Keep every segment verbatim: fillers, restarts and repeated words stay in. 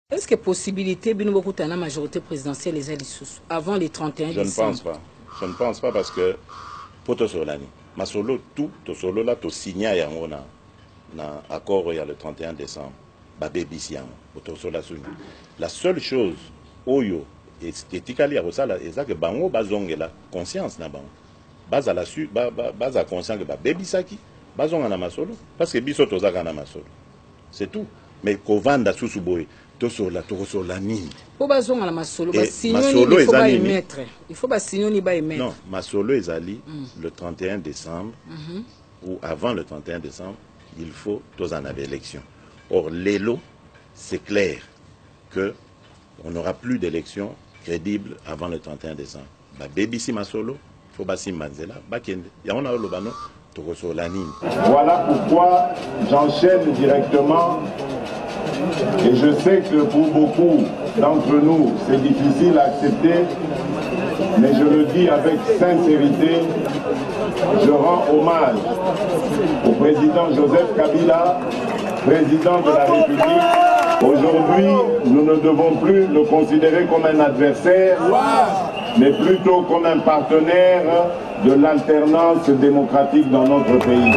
Est-ce que possibilité de beaucoup la majorité présidentielle les sous avant les trente et un Je décembre? ne pense pas. Je ne pense pas parce que pour to solani, ma solo tout to solo là to signé yango na na accord il y a le trente et un décembre. Ba bébisi yango to sola suni. La seule chose oyo esthétically à ça là c'est que bango bazongela conscience na bango. Baza la su ba baza conscient que ba bébisaki bazonga na masolo parce que biso tozaka na masolo. C'est tout. Mais kovanda susuboy to sola to sola ni. Pour bazonga na masolo ba signer il faut pas émettre. Il faut pas signer ni ba émettre. Non, masolo ezali mm. le trente et un décembre mm -hmm. ou avant le trente et un décembre, il faut tous en avoir élection. Or l'élo c'est clair que on n'aura plus d'élection crédible avant le trente et un décembre. Ba bébisi masolo, faut ba simanzela, ba kende. Ya on a le bano to sola ni. Voilà pourquoi j'enchaîne directement. Et je sais que pour beaucoup d'entre nous, c'est difficile à accepter, mais je le dis avec sincérité, je rends hommage au président Joseph Kabila, président de la République. Aujourd'hui, nous ne devons plus le considérer comme un adversaire, mais plutôt comme un partenaire de l'alternance démocratique dans notre pays.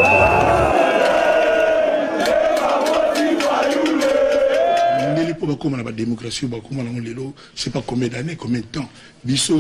Comme la démocratie, je sais pas combien d'années, combien de temps. Bisso,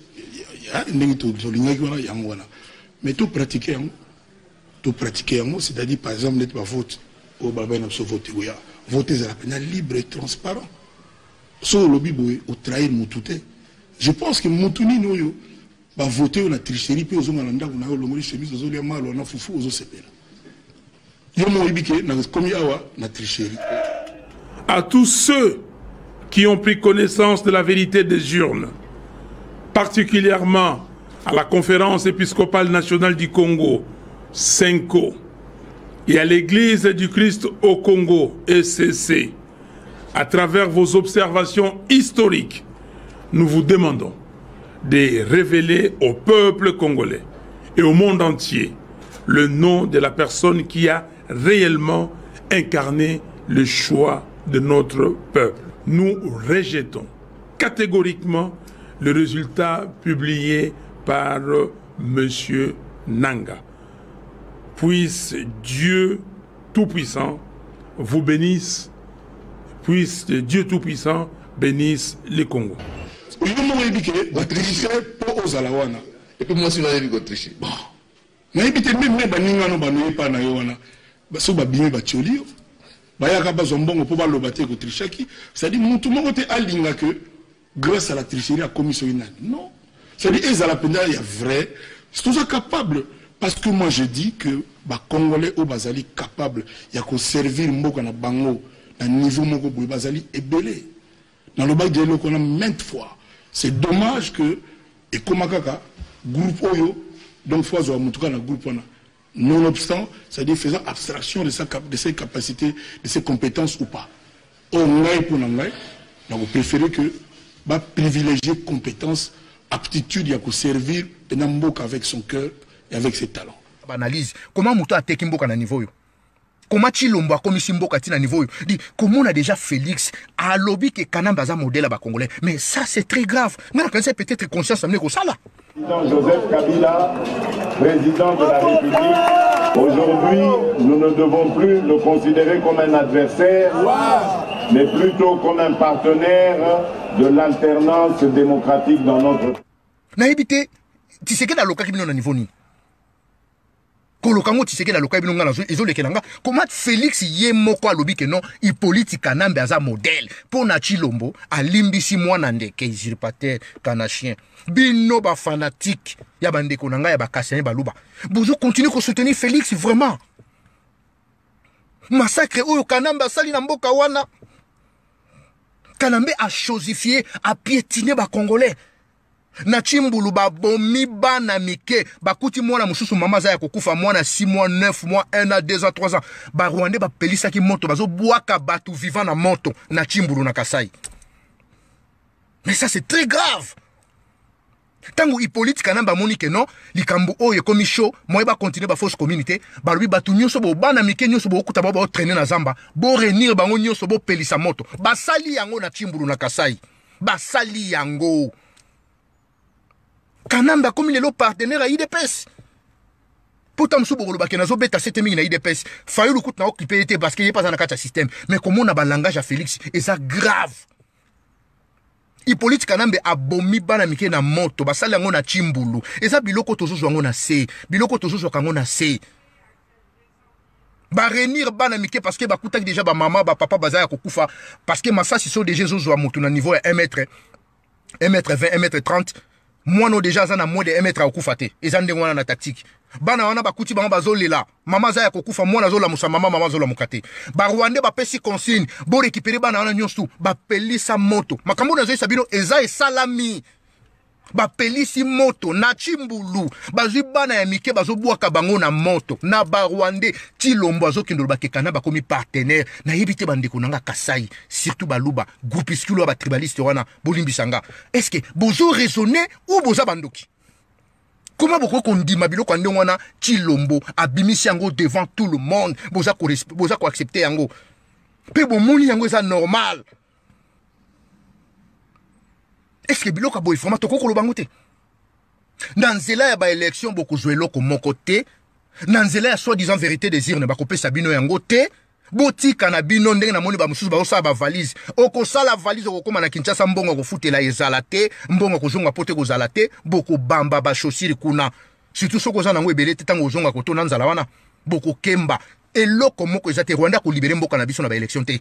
mais tout pratiquer, tout pratiquer, c'est-à-dire par exemple, n'être pas vote, au babin n'a pas voté, voter à la peine libre et transparent. Sur le lobby, au trahir Moutouté. Je pense que Moutouni, nous, va voter, on a tricherie, puis aux hommes, on a le mot chemise, aux hommes, on a foufou, aux autres, il y a mon ibiqué, comme il y a la tricherie. À tous ceux qui ont pris connaissance de la vérité des urnes, particulièrement à la Conférence épiscopale nationale du Congo, CENCO, et à l'Église du Christ au Congo, E C C, à travers vos observations historiques, nous vous demandons de révéler au peuple congolais et au monde entier le nom de la personne qui a réellement incarné le choix de notre peuple. Nous rejetons catégoriquement le résultat publié par M. Nanga. Puisse Dieu Tout-Puissant vous bénisse, puisse Dieu Tout-Puissant bénisse le Congo. Et puis moi, si on a dit qu'on triche. Bon. Mais il y a même des gens qui ne pas na yoana. Baso babimi bacholi. Bayaka bazombongo pour ba lobaté ko trichaki. C'est-à-dire tout le monde alinga que grâce à la tricherie à commission inane. Non. C'est-à-dire ils à la peine il y a vrai. C'est tout ça capable parce que moi je dis que ba congolais au bazali capable il y a qu'on servir mboka na bango na niveau moko boy bazali ebelé. Dans le bac de l'eau qu'on a maintes fois. C'est dommage que et comme kaka groupe oyo donc fois zo mutuka na groupe on a. Nonobstant, c'est-à-dire faisant abstraction de, sa, de ses capacités, de ses compétences ou pas. On a pour nous, on préfère que bah, privilégier compétences, aptitude, il y a que servir Mboka avec son cœur et avec ses talents. Analyse, comment Mouto a été Mboka à niveau? Comment Chilombo a commis Mboka à niveau? Dit, comment on a déjà Félix à lobby que Kanamba a modèle à Congolais? Mais ça, c'est très grave. Mais on a peut-être conscience de ça là. Président Joseph Kabila, président de la République, aujourd'hui, nous ne devons plus le considérer comme un adversaire, mais plutôt comme un partenaire de l'alternance démocratique dans notre pays. Naïbité, tu sais que dans le cas qui est au niveau ni. Kolokango, tu sais que dans le cas qui est au niveau comment Félix Yemoko a lobby que non, il politique Kanambe as un modèle pour Nachi Lombo, à Limbisi Mwanande, qui est usurpateur, canachien. Bino ba fanatique, ya bande konanga ya ba kassé baluba. Bozo continue de soutenir Félix vraiment. Massacre oyo Kanamba sali na mboka wana. Kanambe a chosifié, a piétiné ba Congolais. Na chimbulu ba bomi ba na mike, ba kuti mwana mususu mama za ya kokufa mwana six mois, neuf mois, un an, deux ans, trois ans. Ba Rwandais ba pelisa ki moto bazo boaka batu vivant na moto na chimbulu na Kasai. Mais ça c'est très grave. Tango Hippolyte Kanamba moni que non, likambo oyo komi show, moi ba continuer ba fausse communauté, ba lui ba tunyo so bo bana mike nyo so bo kuta ba ba traîner na zamba, bo renir ba nyo so bo pelisa moto. Ba sali yango na Chimbulu na Kasai. Ba sali yango. Kanamba comme il est le partenaire à I D P S. Pourtant msou bo ba kenazo beta sept mille na I D P S. Fayu le coûte na occupé été parce qu'il est pas dans le système. Mais comment on a ba langage à Félix et ça grave. Hippolyte Kanambe abomi bana mike na moto basali yango na Chimbulu eza biloko tozozo yango na se biloko tozozo kango na se ba renir bana mike parce que bakutaki déjà ba maman ba papa bazaya kokufa parce que masasi so déjà zozo a moto na niveau ya un mètre un mètre vingt un mètre trente moi no déjà za na moins de un mètre akufa te eza ndenge wana na tactique bana wana bakuti bango bazolela mama za ya kokufa mwana zola musa mama mama zola mukate ba Rwanda ba pesi consigne bo récupérer bana wana nyonso ba pelisa moto makambo na zo sabino eza esalami ba pelisi moto na Chimbulu bazwi bana ya mike bazobwaka bango na moto na ba Rwanda Chilombo azokindolo bakekana bakomi partenaire na yebite bandeko nanga Kasai surtout baluba groupuscule ba tribaliste wana bolimbisanga est-ce que bozo raisonner ou boza bandoki. Comment beaucoup qu'on dit ma bilo quand on a Chilombo abimisi yango devant tout le monde boza ko boza ko accepter yango pe bon moni yango ça normal est-ce que bilo ka boy format to ko lo bangote dans zela ya ba élection beaucoup jouer loko mon côté dans zela ya soi-disant vérité des urnes ba ko pesa bino yango te botika na bino ndenge na moni ba mususu ba osala ba valise oko sala valise oko koma na Kinshasa mbongo ko futela ezala te mbongo ko zonga pote ko zala te boko bamba ba chaussure kuna surtout soko za nango ebele te tango zonga ko to na nzala wana boko kemba eloko moko ezate Rwanda ko libérer mboka na biso na ba élection te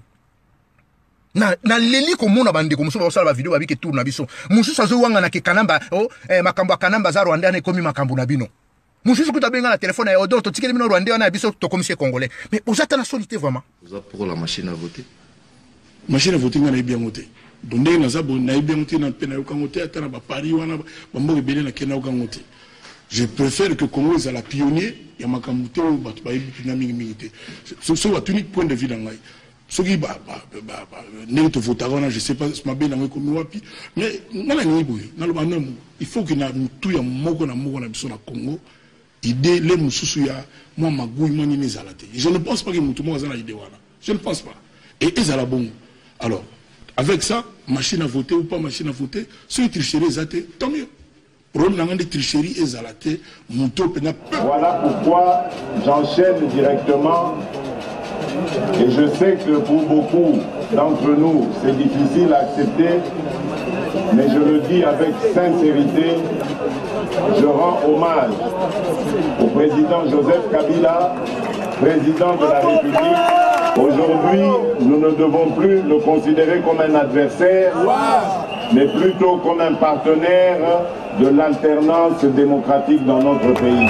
na na leli ko mona bande ko mususu ba osala ba video ba bike tour na biso mususu azo wanga na ke Kanamba oh eh, makambo Kanamba za Rwanda na ekomi makambo na bino. Monsieur Kouta benga la téléphone et odor to tikeli bino Rwandais on a biso to commissaire congolais mais vous êtes en solité vraiment vous êtes pour la machine à voter machine à voter on a bien voté donc ndenge na zabo na bien voté na pena yo kangote atana ba Paris wana ba mboke belé na kena yo kangote je préfère que Congo soit la pionnier ya makamute o ba ba bipina mingi mingi te so so unique point de vue dans ngai soki ba ba ba ndenge to voter wana je sais pas ma bena ngo komi wapi mais ngala ni boye na lo bana il faut que na tout ya moko na moko na biso na Congo idée les mususu ya moi magouille moi ni nezalate je ne pense pas que mutu mo azana idée wana je ne pense pas et ezala bon alors avec ça machine à voter ou pas machine à voter ceux qui tricherie ezate tant mieux problème n'a de tricherie ezalate mutu pena. Voilà pourquoi j'enchaîne directement et je sais que pour beaucoup d'entre nous c'est difficile à accepter mais je le dis avec sincérité. Je rends hommage au président Joseph Kabila, président de la République. Aujourd'hui, nous ne devons plus le considérer comme un adversaire, mais plutôt comme un partenaire de l'alternance démocratique dans notre pays.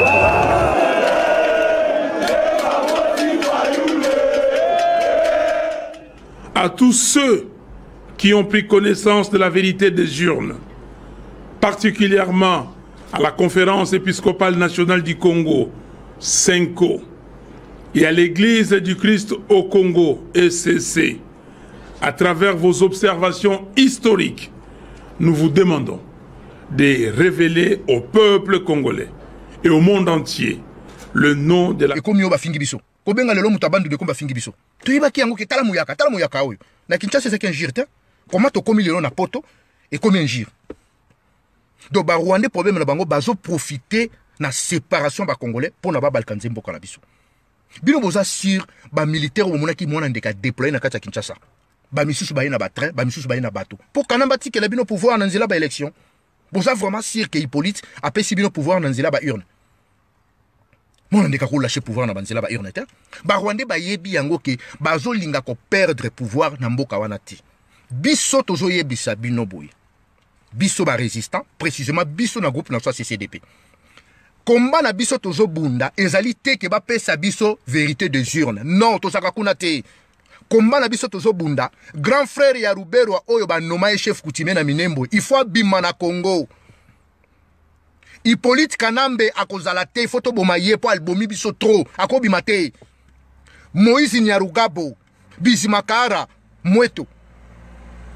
À tous ceux qui ont pris connaissance de la vérité des urnes, particulièrement à la conférence épiscopale nationale du Congo, Senko, et à l'église du Christ au Congo, E C C, à travers vos observations historiques, nous vous demandons de révéler au peuple congolais et au monde entier le nom de la... Kobenga lelo mutabandu de komba fingi biso. Toyiba ki yango ke tala muyaka, tala muyaka oyo. Na Kinshasa c'est qu'un gire te. Comment to komi lelo na poto et combien un gire. Donc ba Rwandais problème na bango bazo profiter na séparation ba congolais pour na ba balkanze mboka na biso. Bino boza sur ba militaire o mona ki mona ndeka déployer na kati ya Kinshasa. Ba misusu ba na ba train, ba misusu ba na bateau. Pour kanamba ti ke la bino pouvoir na nzela ba élection. Boza vraiment sûr que Hippolyte a pesi bino pouvoir na nzela ba urne. Mon ndeka ko lâcher pouvoir na banzela ba urne te. Ba Rwandais ba yebi yango ke bazo linga ko perdre pouvoir na mboka wana ti. Biso tozo yebisa bino boy. Biso ba résistant, précisément biso na groupe na so C C D P. Combat na biso tozo bunda ezali te ke ba pesa biso vérité des urnes. Non, to saka kuna te. Combat na biso tozo bunda, grand frère ya Rubero oyo ba noma chef coutumier na Minembo, il faut bima na Congo. Hippolyte Kanambe akozala te photo boma ye po albomi biso trop akobima te. Moïse Nyarugabo Bizimakara Mweto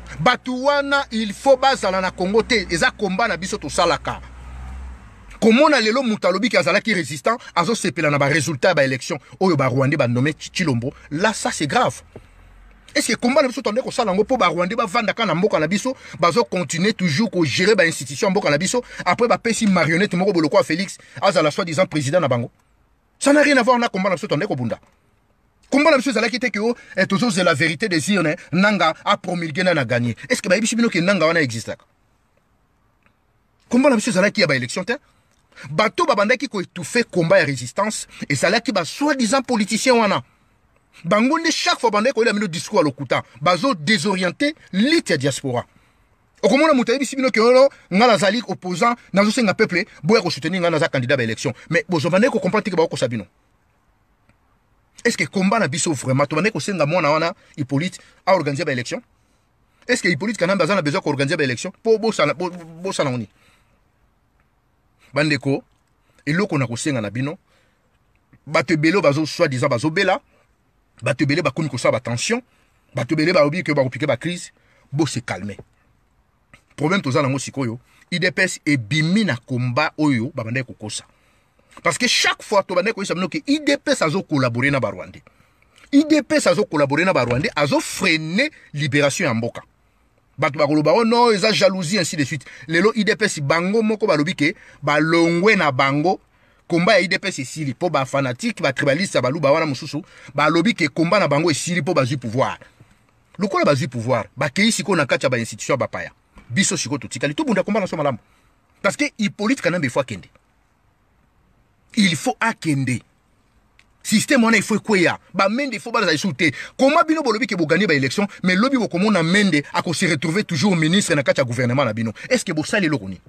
Batouana, il faut bazala na Congo te. Eza combat na biso to salaka. Comment na lelo mutalobi ki azala ki résistant, azo sepela na ba résultat ba élection, oyo ba Rwandais ba nommé Chilombo. Là ça c'est grave. Est-ce que combat na biso tande ko sala ngo po ba Rwandais ba vanda kana mboka na biso, bazo continuer toujours ko gérer ba institution mboka na biso, après ba pesi marionnette moko boloko Félix, azala soi-disant président na bango. Ça n'a rien à voir na combat na biso tande ko bunda. Combat na biso zala ki te ke o et toujours c'est la vérité des urnes, nanga a promulgué na gagné. Est-ce que ba biso bino ke nanga wana existe là? Combat na biso zala ki ya ba élection te? Bato babanda ki ko étouffer combat et résistance et ça là qui ba soi-disant politicien wana bangonde chaque fois banda ko ila mino discours à l'okuta bazo désorienter l'ité diaspora okomona mutayi bisibino ke ono ngala zali opposant nazo senga peuple boya ko soutenir ngana za candidat ba élection mais bozo banda ko comprendre que ba ko sabino est-ce que combat na biso vraiment to banda ko senga mona wana Hippolyte a organiser ba élection est-ce que Hippolyte kana bazana besoin ko organiser ba élection po bo sana bo sana oni bandeko eloko na kosenga na bino batebelo bazo soi-disant bazo bela batebele ba komi ko sa ba tension batebele ba obi que ba piquer ba crise bo se calmer problème toza na ngo sikoyo I D P S e bimi na combat oyo ba banda ko kosa parce que chaque fois to banda ko isa que I D P S azo collaborer na ba Rwandais I D P S azo collaborer na ba Rwandais azo freiner libération ya mboka bato bakoloba oh non eza jalousie ainsi de suite lelo I D P S bango moko balobi ke balongwe na bango combat ya I D P S esili po ba fanatique ba tribaliste baluba wana mususu balobi ke combat na bango esili po bazui pouvoir lokola bazui pouvoir ba kei siko na kacha ba institution ba paya biso siko to tikali to bunda combat na so malamu parce que Hippolyte Kanambe faut akende il faut akende système on il faut quoi ya ba mende il faut ba za souté comment bino bolobi ke bo gagner ba élection mais lobi bo komona mende a ko se retrouver toujours ministre na kacha gouvernement na bino est-ce que bo sali lokoni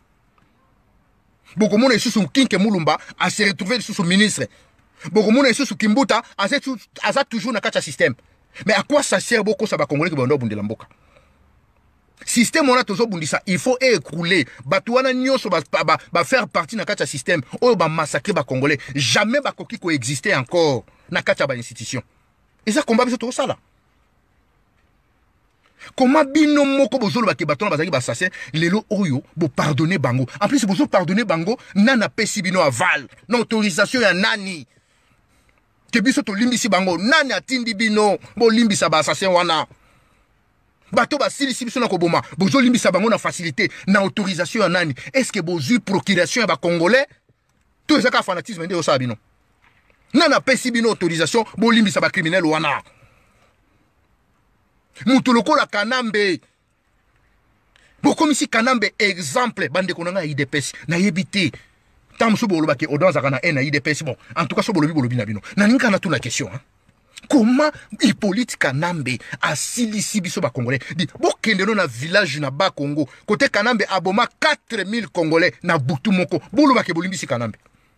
bo komona isusu kinke mulumba a se retrouver sous ministre bo komona isusu kimbuta a se a toujours na kacha système mais à quoi ça sert beaucoup ça ba congolais ke bando bundela mboka système on a toujours bundisa il faut écrouler batouana nyoso ba, ba, ba faire partie na kacha système oyo ba massacrer ba congolais jamais ba koki ko exister encore na kacha ba institution et ça combat biso to sala comment bino moko bozolo ba ke batona bazaki ba assassin lelo oyo bo pardonner bango en plus bozo pardonner bango nana pesi bino aval non autorisation ya nani ke biso to limbisi bango nani atindi bino bo limbisa ba assassin wana bato ba silisi biso na koboma bozo limbisa bango na facilité na autorisation ya nani est-ce que bozu procuration ya ba congolais tout ça ka fanatisme nde osa bino nana pesi bino autorisation bo limbisa ba criminel wana mutu lokola Kanambe bokomisi Kanambe exemple bande konanga I D P S na yebite tam so boloba ke odanza kana na I D P S bon en tout cas so bolobi bolobi na bino na ninga na tout la question hein comment Hippolyte Kanambe a silisi biso ba congolais dit bokende no na village na ba Congo côté Kanambe aboma quatre mille congolais na butu moko boloba ke bolimbisi Kanambe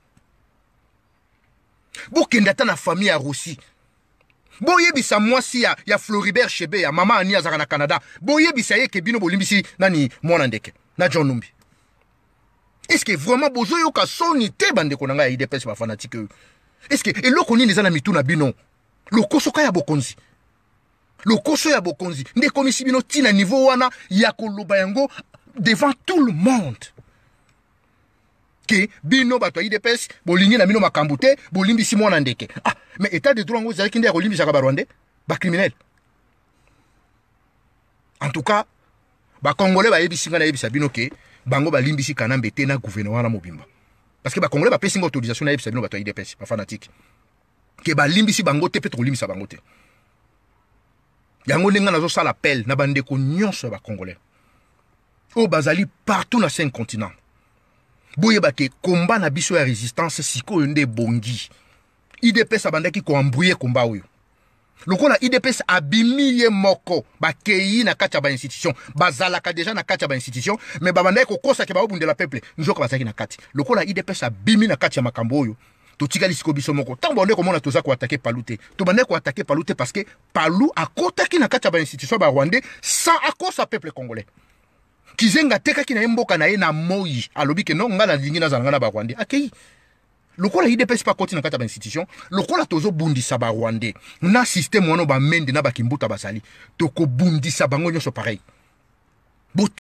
bokende ata na famille ya Russie boyebisa mwasi ya ya Floribert Chebe ya mama ani azaka na Canada boyebisa ye ke bino bolimbisi nani mwana ndeke na John Numbi est-ce que vraiment bozo yoka soni te bande konanga ya I D P S ba fanatique est-ce que eloko nini za na mitu na bino lokoso ka ya bokonzi lokoso ya bokonzi nde komisi bino tina niveau wana ya koloba yango devant tout le monde que bino bato I D P S bolingi na bino makambo te bolimbisi mwana ndeke ah mais état de droit ngo zaki nde ya kolimbisa ka ba Rwandais ba criminel en tout cas ba congolais ba yebisi ngana yebisa bino ke bango ba limbisi Kanambe te na gouvernement na mobimba parce que ba congolais ba pesi autorisation na yebisa bino bato I D P S ba fanatique ke ba limbisi bango te peut limbisa bango te yango ndenge nazo sala appel na bande ko nyonso ba congolais o bazali partout na cinq continents boye ba ke combat na biso ya résistance siko nde bongi I D P S abandaki ko embrouiller combat oyo lokola I D P S abimi ye moko ba kei na kacha ba institution bazalaka déjà na kacha ba institution mais babandaki ko kosa ke ba obundela peuple nzoka bazaki na kati lokola I D P S abimi na kacha makambo oyo to tikali siko biso moko tango ndeko mona toza ko attaquer Palou te to bande ko attaquer Palou te parce que Palou akotaki na kacha ba institution ba Rwandais sans akosa peuple congolais kizenga teka ki na mboka na ye na moyi alobi ke non ngala lingi na zanga na ba Rwandais akei lokola I D P S pas koti na kata ba institution lokola tozo bundisa ba Rwandais na système wana ba mende na ba kimbuta basali toko bundisa bango nyonso pareil.